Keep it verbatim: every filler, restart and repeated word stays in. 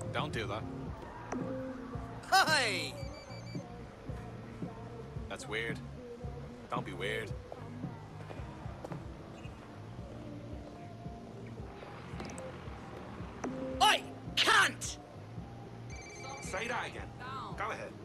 Don't do that. Hi! That's weird. Don't be weird. I can't! Say that again. Go ahead.